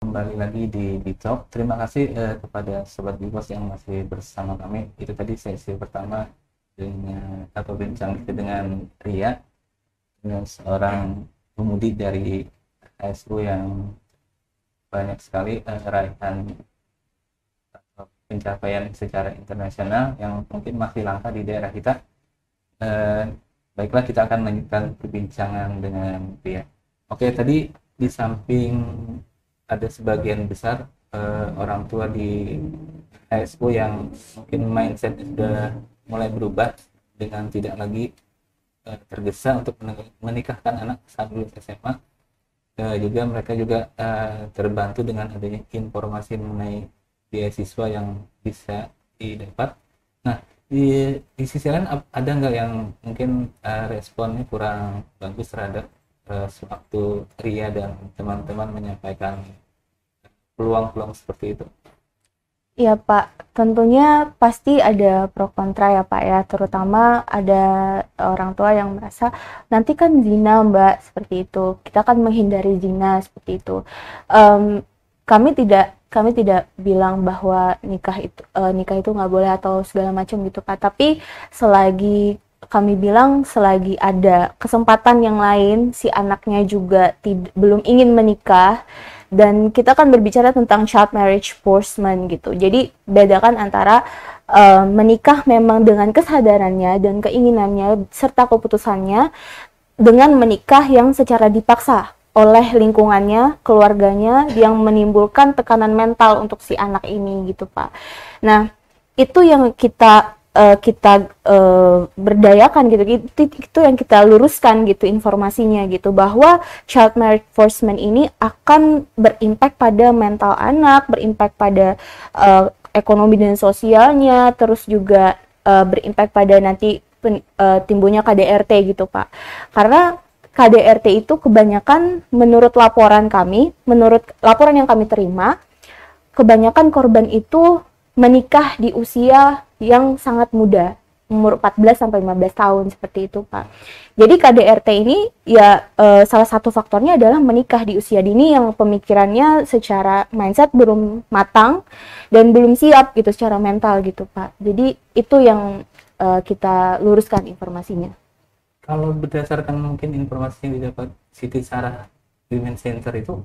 kembali lagi di Talk. Terima kasih kepada Sobat Bigos yang masih bersama kami. Itu tadi sesi pertama dengan atau bincang kita dengan Ria, dengan seorang pemudi dari HSU yang banyak sekali raihan atau pencapaian secara internasional yang mungkin masih langka di daerah kita. Baiklah, kita akan lanjutkan perbincangan dengan Ria. Oke, tadi di samping ada sebagian besar orang tua di HSU yang mungkin mindset sudah mulai berubah dengan tidak lagi tergesa untuk menikahkan anak saat lulus SMA. Juga mereka juga terbantu dengan adanya informasi mengenai beasiswa yang bisa didapat. Nah, di sisi lain ada nggak yang mungkin responnya kurang bagus terhadap sewaktu Ria dan teman-teman menyampaikan peluang-peluang seperti itu? Iya Pak, tentunya pasti ada pro kontra ya Pak ya, terutama ada orang tua yang merasa nanti kan zina Mbak, seperti itu, kita kan menghindari zina seperti itu. Kami tidak bilang bahwa nikah itu nggak boleh atau segala macam gitu Pak, tapi kami bilang selagi ada kesempatan yang lain, si anaknya juga belum ingin menikah, dan kita kan berbicara tentang child marriage forcement gitu. Jadi bedakan antara menikah memang dengan kesadarannya dan keinginannya serta keputusannya, dengan menikah yang secara dipaksa oleh lingkungannya, keluarganya, yang menimbulkan tekanan mental untuk si anak ini gitu Pak. Nah, itu yang kita berdayakan gitu, itu yang kita luruskan gitu informasinya gitu, bahwa child marriage forcement ini akan berimpact pada mental anak, berimpact pada ekonomi dan sosialnya, terus juga berimpact pada nanti timbulnya KDRT gitu Pak. Karena KDRT itu kebanyakan menurut laporan yang kami terima, kebanyakan korban itu menikah di usia yang sangat muda, umur 14 sampai 15 tahun seperti itu, Pak. Jadi KDRT ini ya salah satu faktornya adalah menikah di usia dini yang pemikirannya secara mindset belum matang dan belum siap gitu secara mental gitu, Pak. Jadi itu yang kita luruskan informasinya. Kalau berdasarkan mungkin informasi yang didapat Siti Sarah Women Center itu,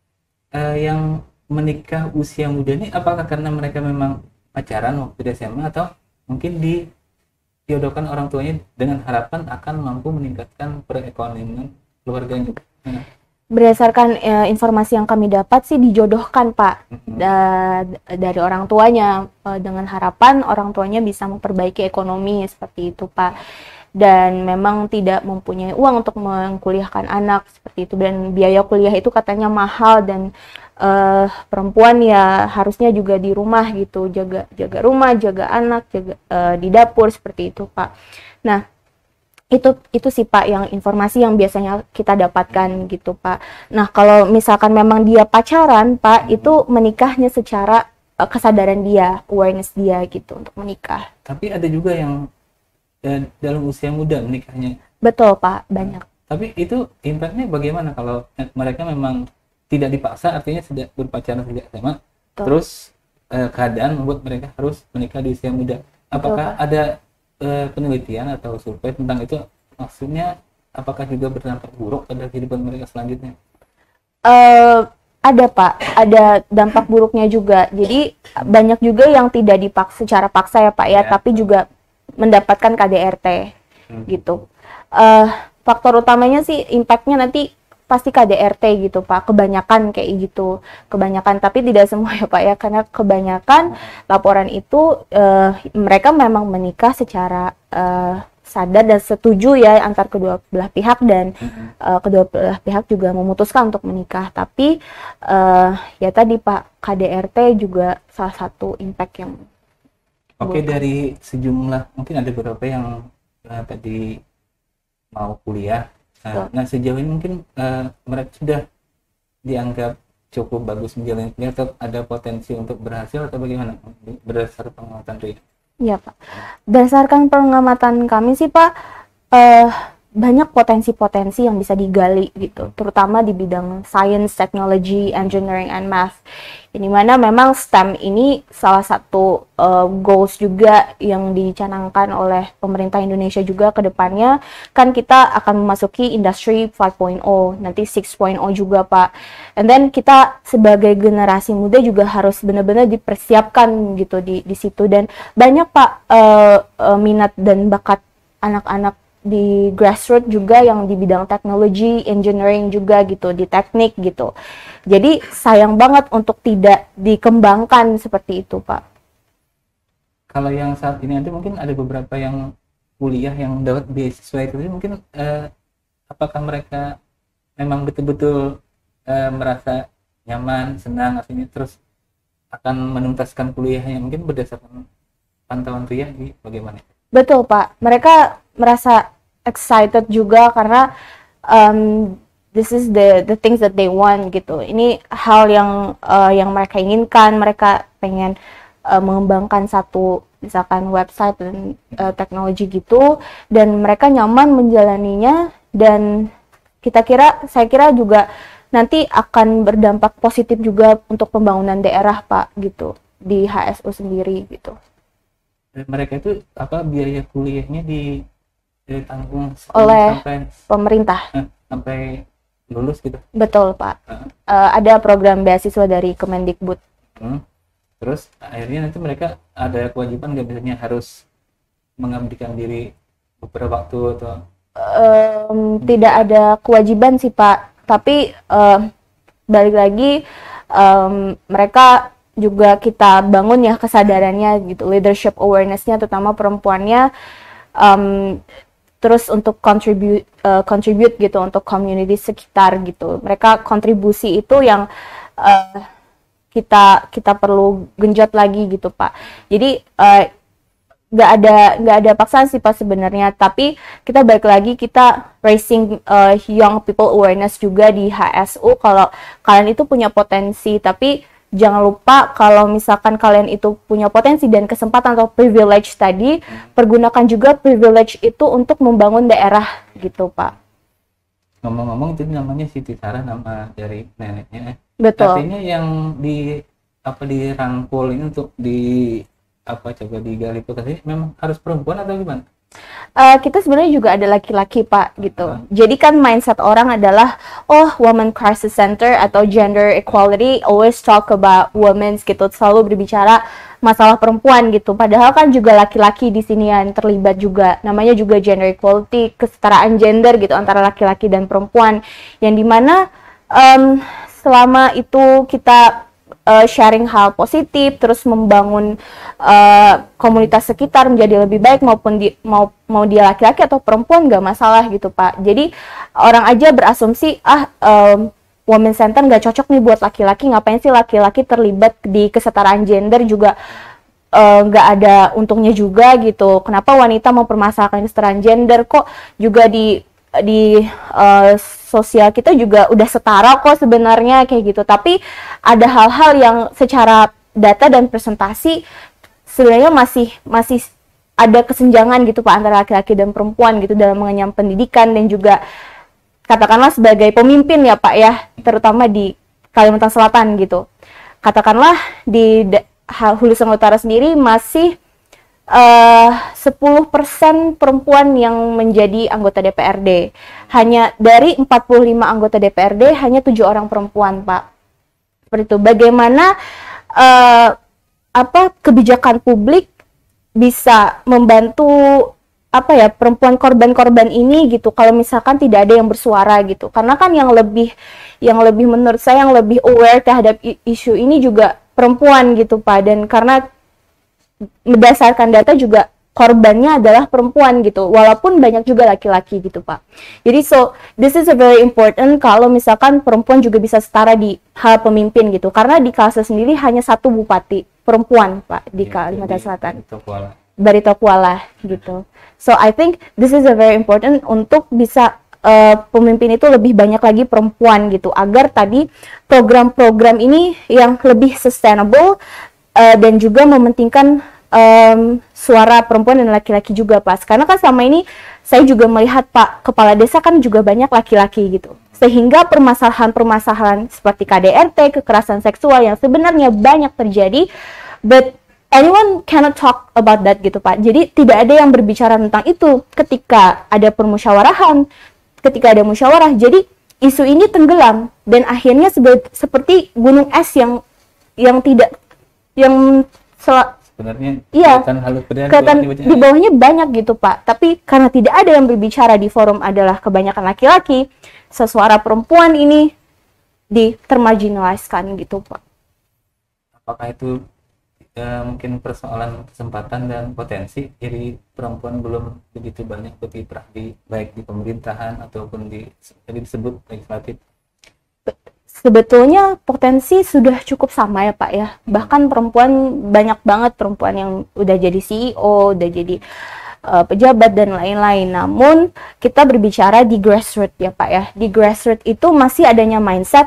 yang menikah usia muda ini apakah karena mereka memang pacaran waktu di SMA atau mungkin dijodohkan orang tuanya dengan harapan akan mampu meningkatkan perekonomian keluarganya? Berdasarkan informasi yang kami dapat sih dijodohkan Pak, dari orang tuanya, dengan harapan orang tuanya bisa memperbaiki ekonomi seperti itu Pak. Dan memang tidak mempunyai uang untuk mengkuliahkan anak seperti itu, dan biaya kuliah itu katanya mahal, dan perempuan ya harusnya juga di rumah gitu, jaga rumah, jaga anak, jaga di dapur seperti itu Pak. Nah, itu sih Pak yang informasi yang biasanya kita dapatkan gitu Pak. Nah, kalau misalkan memang dia pacaran Pak, itu menikahnya secara kesadaran dia, awareness dia gitu untuk menikah. Tapi ada juga yang dalam usia muda menikahnya. Betul Pak, banyak. Tapi itu impactnya bagaimana kalau mereka memang tidak dipaksa, artinya sudah berpacaran sejak SMA, terus keadaan membuat mereka harus menikah di usia muda. Apakah ada penelitian atau survei tentang itu? Maksudnya apakah juga berdampak buruk pada kehidupan mereka selanjutnya? Ada Pak, ada dampak buruknya juga. Jadi banyak juga yang tidak dipaksa secara paksa ya Pak ya, tapi juga mendapatkan KDRT gitu. Faktor utamanya sih impactnya nanti pasti KDRT gitu Pak, kebanyakan kayak gitu, kebanyakan, tapi tidak semua ya Pak ya, karena kebanyakan laporan itu mereka memang menikah secara sadar dan setuju ya antar kedua belah pihak, dan kedua belah pihak juga memutuskan untuk menikah, tapi ya tadi Pak, KDRT juga salah satu impact yang Oke, dari sejumlah, mungkin ada beberapa yang tadi mau kuliah. Nah, sejauh ini mungkin mereka sudah dianggap cukup bagus menjalani kuliah atau ada potensi untuk berhasil atau bagaimana berdasarkan pengamatan Ria? Iya Pak, berdasarkan pengamatan kami sih Pak, banyak potensi-potensi yang bisa digali gitu, terutama di bidang science, technology, engineering, and math. Ini mana memang STEM ini salah satu goals juga yang dicanangkan oleh pemerintah Indonesia juga ke depannya. Kan kita akan memasuki industri 5.0, nanti 6.0 juga Pak. And then kita sebagai generasi muda juga harus benar-benar dipersiapkan gitu di situ. Dan banyak Pak minat dan bakat anak-anak di grassroots juga yang di bidang teknologi, engineering juga gitu, di teknik gitu. Jadi sayang banget untuk tidak dikembangkan seperti itu, Pak. Kalau yang saat ini mungkin ada beberapa yang kuliah yang dapat beasiswa itu mungkin apakah mereka memang betul-betul merasa nyaman, senang artinya terus akan menuntaskan kuliahnya mungkin berdasarkan pantauan Ria bagaimana? Betul Pak, mereka merasa excited juga karena this is the things that they want gitu. Ini hal yang mereka inginkan. Mereka pengen mengembangkan satu misalkan website dan teknologi gitu, dan mereka nyaman menjalaninya, dan saya kira juga nanti akan berdampak positif juga untuk pembangunan daerah Pak gitu di HSU sendiri gitu. Mereka itu biaya kuliahnya ditanggung oleh sampai pemerintah sampai lulus gitu. Betul Pak. Ada program beasiswa dari Kemendikbud. Terus akhirnya nanti mereka ada kewajiban nggak, misalnya harus mengabdikan diri beberapa waktu atau? Tidak ada kewajiban sih Pak, tapi balik lagi mereka juga kita bangun ya kesadarannya gitu, leadership awareness-nya terutama perempuannya, terus untuk contribute gitu untuk community sekitar gitu. Mereka kontribusi itu yang kita perlu genjot lagi gitu Pak. Jadi nggak ada paksaan sih Pak sebenarnya, tapi kita balik lagi, kita raising young people awareness juga di HSU kalau kalian itu punya potensi, tapi jangan lupa kalau misalkan kalian itu punya potensi dan kesempatan atau privilege tadi, pergunakan juga privilege itu untuk membangun daerah gitu Pak. Ngomong-ngomong itu namanya Siti Sarah, nama dari neneknya. Betul. Artinya yang dirangkul ini untuk coba digali potensi memang harus perempuan atau gimana? Kita sebenarnya juga ada laki-laki Pak gitu. Jadi kan mindset orang adalah woman crisis center atau gender equality always talk about women gitu, selalu berbicara masalah perempuan gitu. Padahal kan juga laki-laki di sini yang terlibat juga. Namanya juga gender equality, kesetaraan gender gitu antara laki-laki dan perempuan. Yang dimana selama itu kita sharing hal positif, terus membangun komunitas sekitar menjadi lebih baik, maupun mau dia laki-laki atau perempuan nggak masalah gitu Pak. Jadi orang aja berasumsi women center nggak cocok nih buat laki-laki, ngapain sih laki-laki terlibat di kesetaraan gender juga, nggak ada untungnya juga gitu. Kenapa wanita mau permasalahkan kesetaraan gender, kok juga di sosial kita juga udah setara kok sebenarnya kayak gitu. Tapi ada hal-hal yang secara data dan presentasi sebenarnya masih ada kesenjangan gitu Pak antara laki-laki dan perempuan gitu dalam mengenyam pendidikan, dan juga katakanlah sebagai pemimpin ya Pak ya, terutama di Kalimantan Selatan gitu. Katakanlah di Hulu Sungai Utara sendiri masih 10% perempuan yang menjadi anggota DPRD. Hanya dari 45 anggota DPRD hanya 7 orang perempuan, Pak. Seperti itu. Bagaimana kebijakan publik bisa membantu perempuan korban-korban ini gitu, kalau misalkan tidak ada yang bersuara gitu. Karena kan yang lebih menurut saya yang lebih aware terhadap isu ini juga perempuan gitu Pak, dan karena berdasarkan data juga korbannya adalah perempuan gitu, walaupun banyak juga laki-laki gitu Pak. Jadi this is a very important kalau misalkan perempuan juga bisa setara di hal pemimpin gitu, karena di Kalsel sendiri hanya 1 bupati perempuan Pak di Kalimantan Selatan, Barito Kuala gitu. So I think this is a very important untuk bisa pemimpin itu lebih banyak lagi perempuan gitu, agar tadi program-program ini yang lebih sustainable dan juga mementingkan suara perempuan dan laki-laki juga Pak. Karena kan selama ini saya juga melihat Pak, kepala desa kan juga banyak laki-laki gitu. Sehingga permasalahan-permasalahan seperti KDRT, kekerasan seksual yang sebenarnya banyak terjadi, but anyone cannot talk about that gitu Pak. Jadi tidak ada yang berbicara tentang itu ketika ada permusyawarahan, ketika ada musyawarah. Jadi isu ini tenggelam dan akhirnya seperti gunung es yang tidak yang sebenarnya iya, kelihatan di bawahnya banyak gitu Pak. Tapi karena tidak ada yang berbicara di forum adalah kebanyakan laki-laki, sesuara perempuan ini termarginaliskan gitu Pak. Apakah itu mungkin persoalan kesempatan dan potensi, jadi perempuan belum begitu banyak berkiprah baik di pemerintahan ataupun tadi disebut legislatif? Sebetulnya potensi sudah cukup sama ya Pak ya. Bahkan perempuan, banyak banget perempuan yang udah jadi CEO, udah jadi pejabat dan lain-lain. Namun kita berbicara di grassroots ya Pak ya. Di grassroots itu masih adanya mindset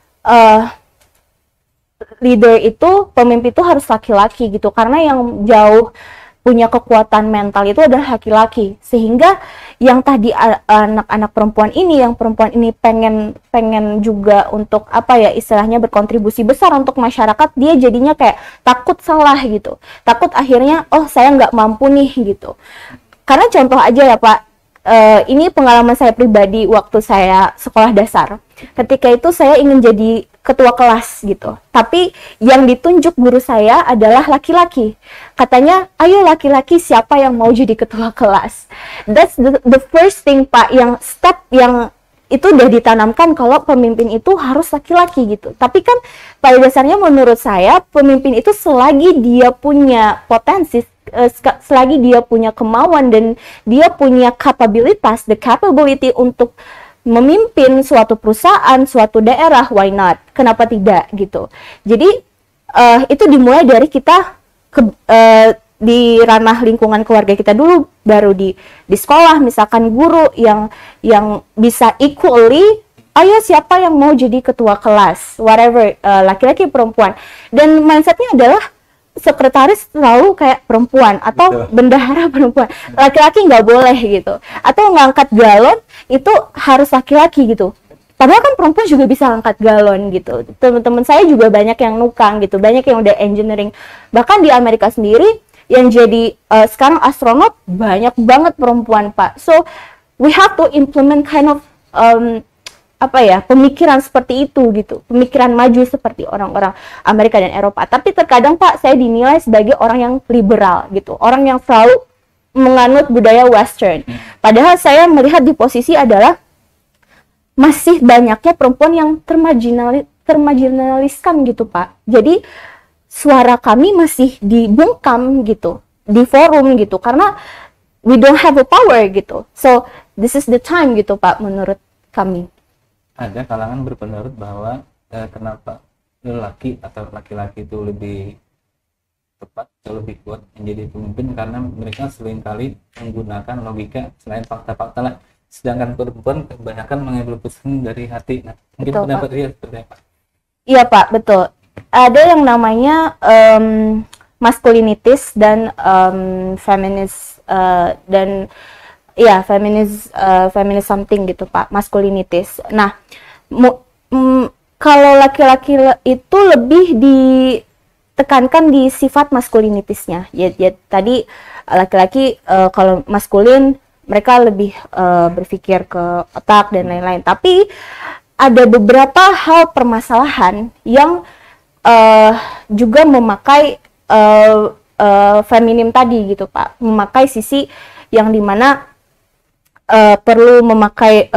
leader itu, pemimpin itu harus laki-laki gitu. Karena yang jauh punya kekuatan mental itu adalah laki-laki, sehingga yang tadi anak-anak perempuan ini, yang perempuan ini pengen juga untuk apa ya istilahnya berkontribusi besar untuk masyarakat, dia jadinya kayak takut salah gitu, takut akhirnya oh saya nggak mampu nih gitu. Karena contoh aja ya Pak, ini pengalaman saya pribadi waktu saya sekolah dasar. Ketika itu saya ingin jadi ketua kelas gitu. Tapi yang ditunjuk guru saya adalah laki-laki. Katanya, ayo laki-laki siapa yang mau jadi ketua kelas. That's the first thing Pak, yang step yang itu udah ditanamkan kalau pemimpin itu harus laki-laki gitu. Tapi kan pada dasarnya menurut saya pemimpin itu selagi dia punya potensi, selagi dia punya kemauan dan dia punya kapabilitas, the capability untuk memimpin suatu perusahaan, suatu daerah, why not? Kenapa tidak gitu? Jadi itu dimulai dari kita di ranah lingkungan keluarga kita dulu, baru di sekolah misalkan guru yang bisa equally, ayo siapa yang mau jadi ketua kelas, whatever, laki-laki perempuan, dan mindsetnya adalah sekretaris selalu kayak perempuan atau bendahara perempuan, laki-laki nggak boleh gitu, atau ngangkat galon itu harus laki-laki gitu. Padahal kan perempuan juga bisa angkat galon gitu. Teman-teman saya juga banyak yang nukang gitu, banyak yang udah engineering. Bahkan di Amerika sendiri yang jadi sekarang astronot banyak banget perempuan Pak. So we have to implement kind of pemikiran seperti itu gitu, pemikiran maju seperti orang-orang Amerika dan Eropa. Tapi terkadang Pak saya dinilai sebagai orang yang liberal gitu, orang yang selalu menganut budaya Western. Padahal saya melihat di posisi adalah masih banyaknya perempuan yang termarginaliskan gitu Pak. Jadi suara kami masih dibungkam gitu di forum gitu, karena we don't have a power gitu. So this is the time gitu Pak menurut kami. Ada kalangan berpendapat bahwa kenapa lelaki atau laki-laki itu lebih tepat atau lebih kuat menjadi pemimpin karena mereka seringkali menggunakan logika selain fakta-fakta lah, sedangkan perempuan kebanyakan mengambil keputusan dari hati. Nah, mungkin betul, pendapat Ria seperti apa? Iya Pak, betul. Ada yang namanya maskulinitis dan feminis dan ya feminis something gitu Pak, maskulinitis. Nah, kalau laki-laki itu lebih ditekankan di sifat maskulinitisnya. Ya tadi laki-laki kalau maskulin mereka lebih berpikir ke otak dan lain-lain. Tapi ada beberapa hal permasalahan yang juga memakai feminim tadi gitu Pak, memakai sisi yang dimana perlu memakai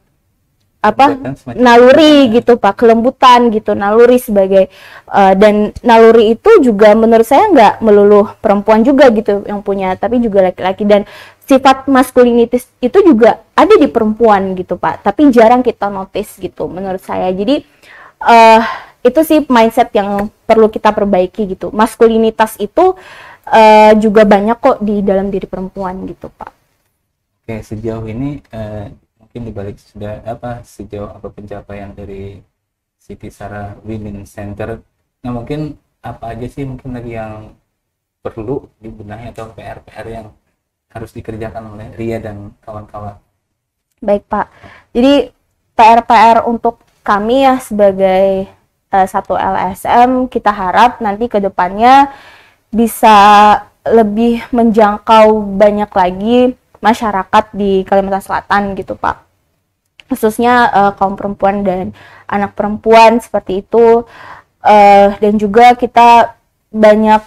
naluri gitu Pak, kelembutan gitu, naluri sebagai dan naluri itu juga menurut saya nggak melulu perempuan juga gitu yang punya, tapi juga laki-laki, dan sifat maskulinitis itu juga ada di perempuan gitu Pak, tapi jarang kita notice gitu menurut saya. Jadi itu sih mindset yang perlu kita perbaiki gitu. Maskulinitas itu juga banyak kok di dalam diri perempuan gitu Pak. Oke, sejauh ini mungkin dibalik sejauh apa pencapaian dari Siti Sarah Women Center, nah mungkin apa aja sih mungkin lagi yang perlu dibenahi atau PR-PR yang harus dikerjakan oleh Ria dan kawan-kawan? Baik Pak, jadi PR-PR untuk kami ya sebagai satu LSM, kita harap nanti ke depannya bisa lebih menjangkau banyak lagi masyarakat di Kalimantan Selatan gitu Pak. Khususnya kaum perempuan dan anak perempuan seperti itu. Dan juga kita banyak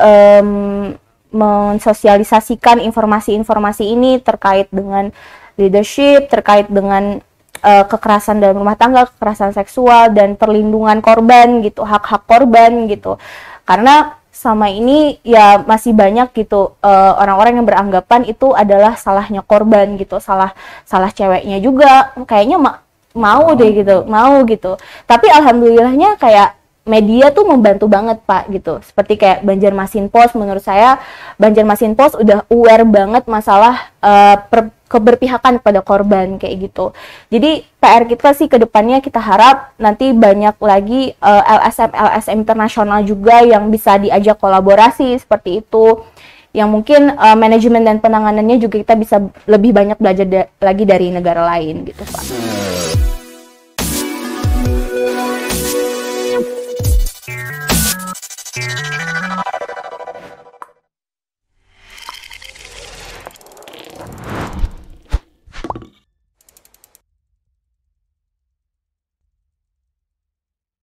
mensosialisasikan informasi-informasi ini terkait dengan leadership, terkait dengan kekerasan dalam rumah tangga, kekerasan seksual, dan perlindungan korban gitu, hak-hak korban gitu. Karena sama ini ya masih banyak gitu orang-orang yang beranggapan itu adalah salahnya korban gitu, salah ceweknya juga, kayaknya mau deh gitu, mau gitu. Tapi alhamdulillahnya kayak media tuh membantu banget Pak gitu. Seperti kayak Banjarmasin Post, menurut saya Banjarmasin Post udah aware banget masalah keberpihakan pada korban kayak gitu. Jadi PR kita sih ke depannya kita harap nanti banyak lagi LSM internasional juga yang bisa diajak kolaborasi seperti itu. Yang mungkin manajemen dan penanganannya juga kita bisa lebih banyak belajar lagi dari negara lain gitu Pak.